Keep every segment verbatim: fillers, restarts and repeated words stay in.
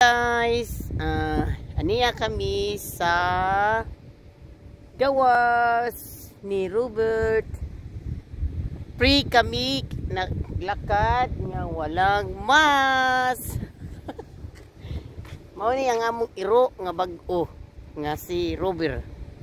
Guys, uh, aniya kami sa gawas ni Robert. Free kami naglakad nga walang mas. Mao ni ang among iro nga bag-o nga si Robert.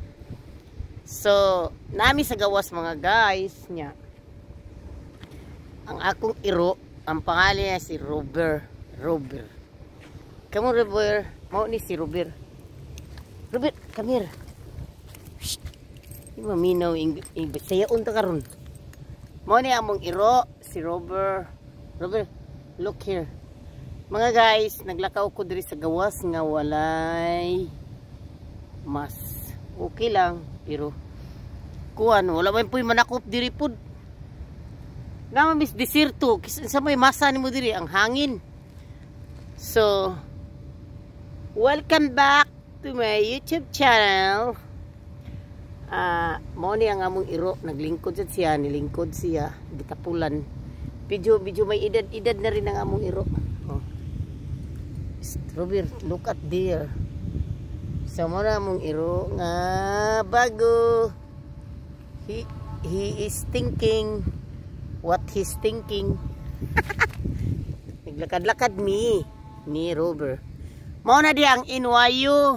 So, nami sa gawas mga guys nya. Ang akong iro, ang pangalan niya si Robert. Robert. Kamu Robert, mau ni si Robert. Robert, come here. Shh. Di maminaw ing saya unta karon. Mau ni among iro si Robert. Robert, look here. Mga guys, naglakaw ko diri sa gawas nga walay mas. Okay lang, pero kuan wala man puy manakop diri pud. Nama mis desierto, sa may masa nimo diri ang hangin. So, welcome back to my YouTube channel. Ah, uh, mo ni ang among iro naglingkod siya, nilingkod siya, gitapulan. Video video may edad-edad na rin ang among iro. Oh. Robert, look at there. So mo na among iro nga bago. He he is thinking what he's thinking. Naglakad-lakad mi ni Robert. Mao na di ang N Y U.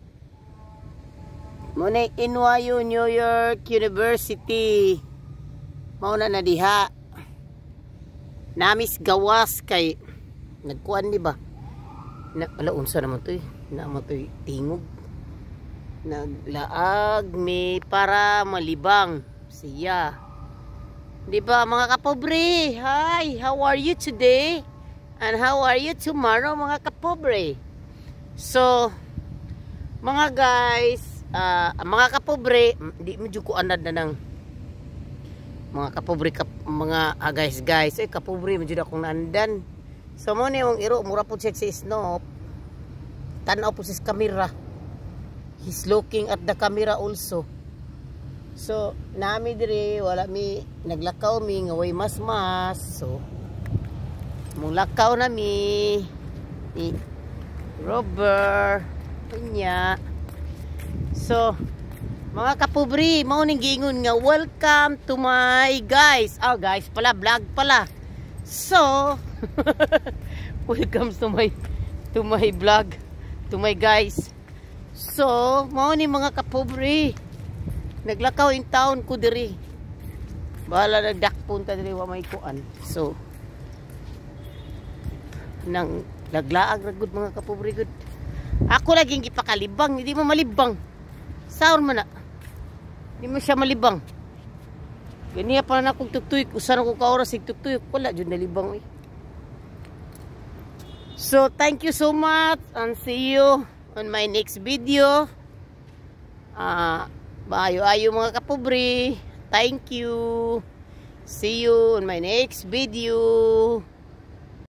Mao na N Y U New York University. Mao na na diha. Namis gawas kay nagkuan di ba? Na ala unsa naman to eh. Na mo to tingog. Naglaag mi para malibang siya. Di ba mga kapobre? Hi, how are you today? And how are you tomorrow mga kapobre? So, mga guys, uh, mga kapobre, di medyo ko anad na ng mga kapobre, kap, mga ah, guys, guys, eh kapobre, medyo akong nandan. So, mo na yung iro, mura po siya si Snoop. Tanaw po siya sa camera. He's looking at the camera also. So, nami dire, wala mi, naglakaw mi, ngaway mas-mas. So, mong lakaw na mi ni Robert kanya. So mga kapubri, mao ning giingon nga welcome to my guys. Oh guys pala, vlog pala. So welcome to my to my vlog, to my guys. So mao ni mga kapubri, naglakaw in town ko diri. Bala nagdakpon ta diri wa may kuan. So nang laglaag ragud mga kapobre gud. Ako laging gipakalibang, hindi mo malibang. Saon man na. Hindi mo siya malibang. Ganiya pa na akong tutuyok, usan ako ka oras sig tutuyok, wala jud nalibang eh. So thank you so much and see you on my next video. Ah, uh, maayo-ayo mga kapobre. Thank you. See you on my next video.